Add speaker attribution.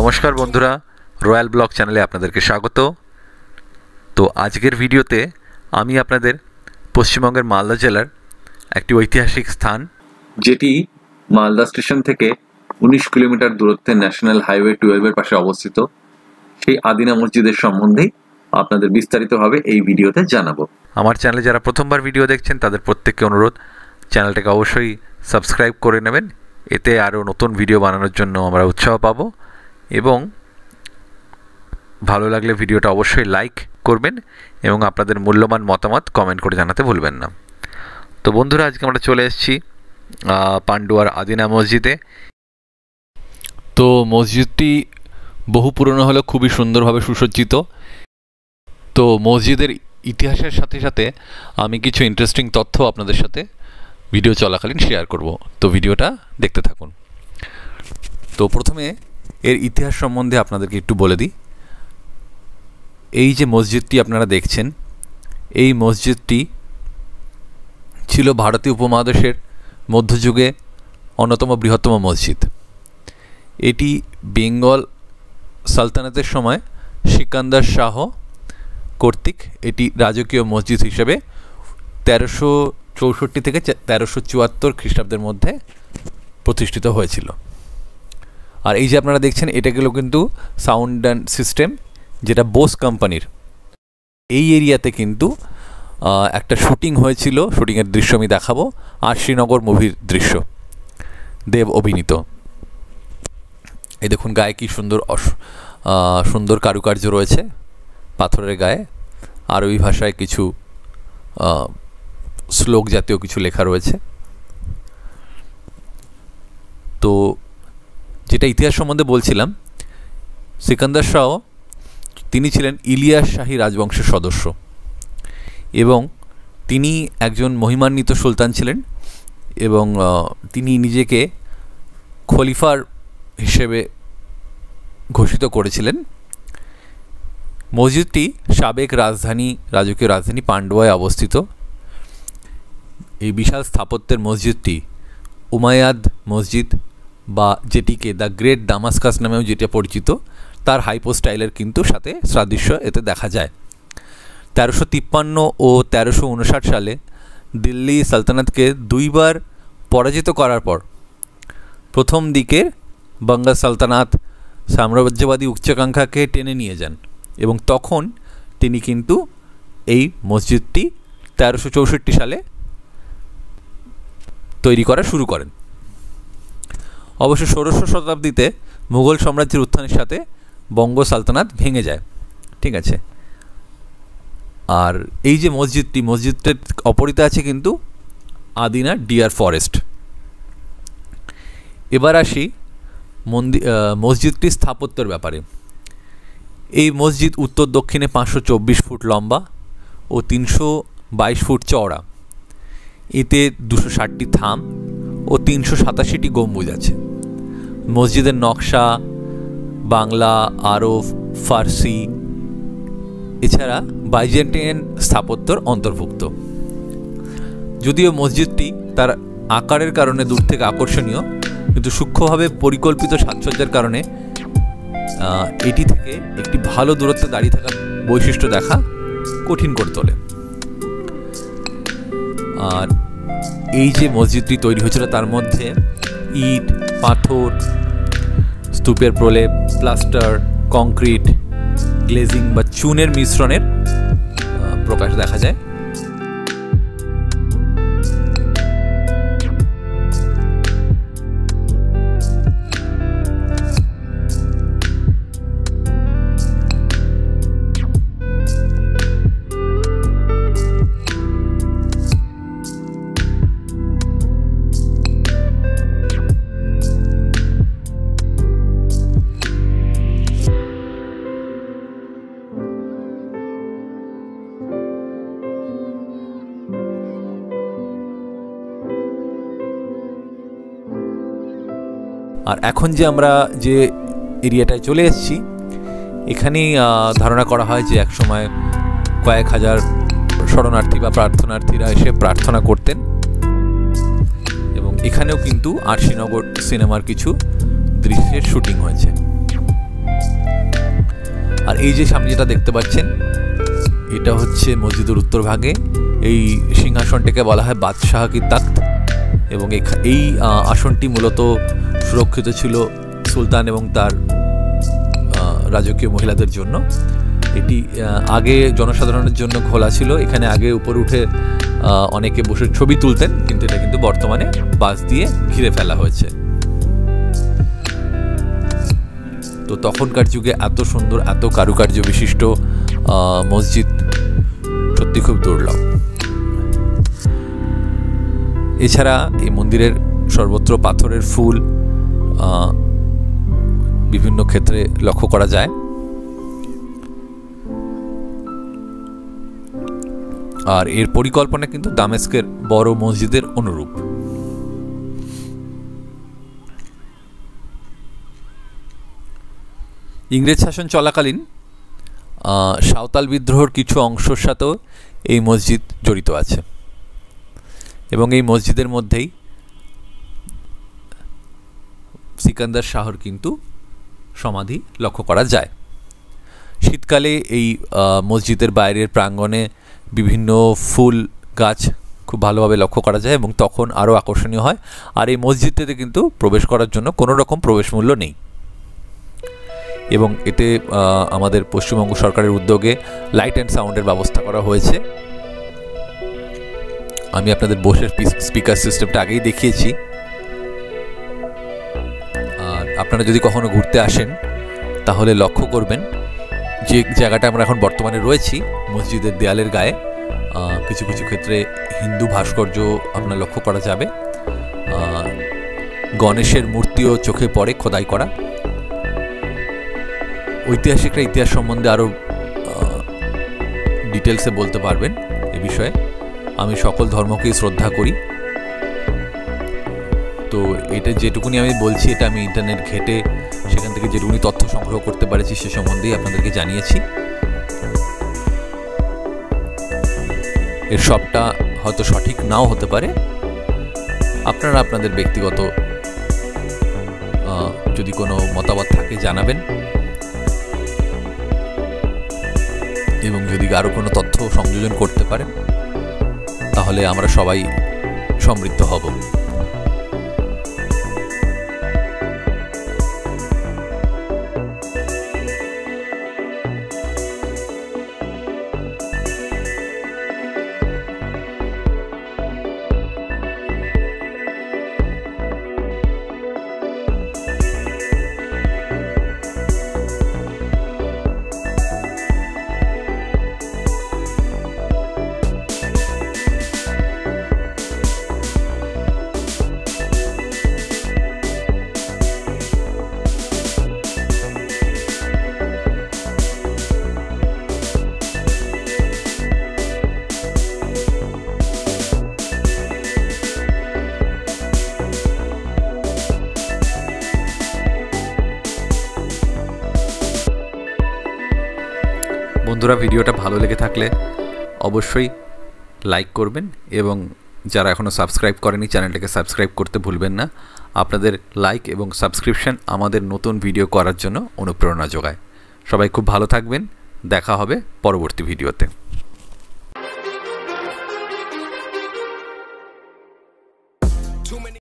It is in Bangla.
Speaker 1: নমস্কার বন্ধুরা, রয়্যাল ব্লগ চ্যানেলে আপনাদেরকে স্বাগত। তো আজকের ভিডিওতে আমি আপনাদের পশ্চিমবঙ্গের মালদা জেলার একটি ঐতিহাসিক স্থান, যেটি মালদা স্টেশন থেকে 19 কিলোমিটার দূরত্বে ন্যাশনাল হাইওয়ে 12-এর পাশে অবস্থিত, সেই আদিনা মসজিদের সম্বন্ধেই আপনাদের বিস্তারিতভাবে এই ভিডিওতে জানাবো। আমার চ্যানেলে যারা প্রথমবার ভিডিও দেখছেন তাদের প্রত্যেককে অনুরোধ, চ্যানেলটাকে অবশ্যই সাবস্ক্রাইব করে নেবেন। এতে আরও নতুন ভিডিও বানানোর জন্য আমরা উৎসাহ পাবো এবং ভালো লাগলে ভিডিওটা অবশ্যই লাইক করবেন এবং আপনাদের মূল্যবান মতামত কমেন্ট করে জানাতে ভুলবেন না। তো বন্ধুরা, আজকে আমরা চলে এসেছি পান্ডুয়ার আদিনা মসজিদে। তো মসজিদটি বহু পুরনো হলেও খুবই সুন্দরভাবে সুসজ্জিত। তো মসজিদের ইতিহাসের সাথে সাথে আমি কিছু ইন্টারেস্টিং তথ্য আপনাদের সাথে ভিডিও চলাকালীন শেয়ার করব। তো ভিডিওটা দেখতে থাকুন। তো প্রথমে এর ইতিহাস সম্বন্ধে আপনাদেরকে একটু বলে দিই। এই যে মসজিদটি আপনারা দেখছেন, এই মসজিদটি ছিল ভারতীয় উপমহাদেশের মধ্যযুগে অন্যতম বৃহত্তম মসজিদ। এটি বেঙ্গল সালতানাতের সময় সিকান্দার শাহ কর্তৃক এটি রাজকীয় মসজিদ হিসেবে 1364 থেকে 1374 খ্রিস্টাব্দের মধ্যে প্রতিষ্ঠিত হয়েছিল। আর এই যে আপনারা দেখছেন, এটা গেল কিন্তু সাউন্ড অ্যান্ড সিস্টেম, যেটা বোস কোম্পানির। এই এরিয়াতে কিন্তু একটা শুটিং হয়েছিল, শুটিংয়ের দৃশ্য আমি দেখাবো। আর শ্রীনগর মুভির দৃশ্য, দেব অভিনীত। এই দেখুন গায়ে কি সুন্দর সুন্দর কারুকার্য রয়েছে পাথরের গায়ে। আরবি ভাষায় কিছু শ্লোক জাতীয় কিছু লেখা রয়েছে। তো যেটা ইতিহাস সম্বন্ধে বলছিলাম, সিকান্দার শাহ তিনি ছিলেন ইলিয়াস শাহী রাজবংশের সদস্য এবং তিনি একজন মহিমান্বিত সুলতান ছিলেন এবং তিনি নিজেকে খলিফার হিসেবে ঘোষিত করেছিলেন। মসজিদটি সাবেক রাজকীয় রাজধানী পান্ডুয়ায় অবস্থিত। এই বিশাল স্থাপত্যের মসজিদটি উমাইয়াদ মসজিদ, বা যেটিকে দ্য গ্রেট দামাস্কাস নামেও যেটা পরিচিত, তার হাইপো স্টাইলের কিন্তু সাথে সাদৃশ্য এতে দেখা যায়। 1353 ও 1359 সালে দিল্লি সালতানাতকে দুইবার পরাজিত করার পর প্রথম দিকের বাঙ্গা সালতানাত সাম্রাজ্যবাদী উচ্চাকাঙ্ক্ষাকে টেনে নিয়ে যান এবং তখন তিনি কিন্তু এই মসজিদটি 1364 সালে তৈরি করা শুরু করেন। অবশ্য 16শো শতাব্দীতে মুঘল সাম্রাজ্যের উত্থানের সাথে বঙ্গ সালতানাত ভেঙে যায়। ঠিক আছে। আর এই যে মসজিদটার অপরিতে আছে কিন্তু আদিনা ডিয়ার ফরেস্ট। এবার আসি মসজিদটির স্থাপত্যের ব্যাপারে। এই মসজিদ উত্তর দক্ষিণে 524 ফুট লম্বা ও 322 ফুট চওড়া। এতে 260টি থাম ও 387টি গম্বুজ আছে। মসজিদের নকশা বাংলা, আরব, ফার্সি এছাড়া বাইজেন্টাইন স্থাপত্যর অন্তর্ভুক্ত। যদিও মসজিদটি তার আকারের কারণে দূর থেকে আকর্ষণীয়, কিন্তু সূক্ষ্মভাবে পরিকল্পিত সাজসজ্জার কারণে এটি থেকে একটি ভালো দূরত্বে দাঁড়িয়ে থাকার বৈশিষ্ট্য দেখা কঠিন করে তোলে। আর এই যে মসজিদটি তৈরি হয়েছিল, তার মধ্যে ইট, পাথর, স্তূপের প্রলেপ, প্লাস্টার, কংক্রিট, গ্লেজিং বা চুনের মিশ্রণের প্রকাশ দেখা যায়। আর এখন যে আমরা যে এরিয়াটায় চলে এসেছি, এখানেই ধারণা করা হয় যে একসময় কয়েক হাজার শরণার্থী বা প্রার্থনার্থীরা এসে প্রার্থনা করতেন এবং এখানেও কিন্তু আর শ্রীনগর সিনেমার কিছু দৃশ্যের শুটিং হয়েছে।
Speaker 2: আর এই যে সামনে যেটা দেখতে পাচ্ছেন, এটা হচ্ছে মসজিদের উত্তর ভাগে। এই সিংহাসনটাকে বলা হয় বাদশাহ কি তাখ্ত, এবং এই আসনটি মূলত সুরক্ষিত ছিল সুলতান এবং তার রাজকীয় মহিলাদের জন্য। এটি আগে জনসাধারণের জন্য খোলা ছিল। এখানে আগে উপরে উঠে অনেকে বসে ছবি তুলতেন, কিন্তু এটা কিন্তু বর্তমানে বাঁশ দিয়ে ঘিরে ফেলা হয়েছে। তো তখনকার যুগে এত সুন্দর, এত কারুকার্য বিশিষ্ট মসজিদ সত্যি খুব দুর্লভ। এছাড়া এই মন্দিরের সর্বত্র পাথরের ফুল বিভিন্ন ক্ষেত্রে লক্ষ্য করা যায়। আর এর পরিকল্পনা কিন্তু দামেস্কের বড় মসজিদের অনুরূপ। ইংরেজ শাসন চলাকালীন সাঁওতাল বিদ্রোহের কিছু অংশের সাথেও এই মসজিদ জড়িত আছে, এবং এই মসজিদের মধ্যেই সিকান্দার শাহর কিন্তু সমাধি লক্ষ্য করা যায়। শীতকালে এই মসজিদের বাইরের প্রাঙ্গণে বিভিন্ন ফুল গাছ খুব ভালোভাবে লক্ষ্য করা যায়, এবং তখন আরও আকর্ষণীয় হয়। আর এই মসজিদটিতে কিন্তু প্রবেশ করার জন্য কোনো রকম প্রবেশ মূল্য নেই, এবং এতে আমাদের পশ্চিমবঙ্গ সরকারের উদ্যোগে লাইট অ্যান্ড সাউন্ডের ব্যবস্থা করা হয়েছে। আমি আপনাদের বোসের স্পিকার সিস্টেমটা আগেই দেখিয়েছি। আর আপনারা যদি কখনো ঘুরতে আসেন তাহলে লক্ষ্য করবেন যে জায়গাটা আমরা এখন বর্তমানে রয়েছি, মসজিদের দেয়ালের গায়ে কিছু কিছু ক্ষেত্রে হিন্দু ভাস্কর্য আপনার লক্ষ্য করা যাবে। গণেশের মূর্তিও চোখে পড়ে খোদাই করা। ঐতিহাসিকরা ইতিহাস সম্বন্ধে আরও ডিটেলসে বলতে পারবেন এ বিষয়ে। আমি সকল ধর্মকেই শ্রদ্ধা করি। তো এটা যেটুকুনি আমি বলছি, এটা আমি ইন্টারনেট ঘেটে সেখান থেকে যেটুকুনি তথ্য সংগ্রহ করতে পারেছি সে সম্বন্ধেই আপনাদেরকে জানিয়েছি। এর সবটা হয়তো সঠিক নাও হতে পারে। আপনারা আপনাদের ব্যক্তিগত যদি কোনো মতামত থাকে জানাবেন, এবং যদি আরও কোনো তথ্য সংযোজন করতে পারেন তাহলে আমরা সবাই সমৃদ্ধ হব। বন্ধুরা, ভিডিওটা ভালো লেগে থাকলে অবশ্যই লাইক করবেন, এবং যারা এখনও সাবস্ক্রাইব করেনি চ্যানেলটাকে সাবস্ক্রাইব করতে ভুলবেন না। আপনাদের লাইক এবং সাবস্ক্রিপশন আমাদের নতুন ভিডিও করার জন্য অনুপ্রেরণা যোগায়। সবাই খুব ভালো থাকবেন। দেখা হবে পরবর্তী ভিডিওতে।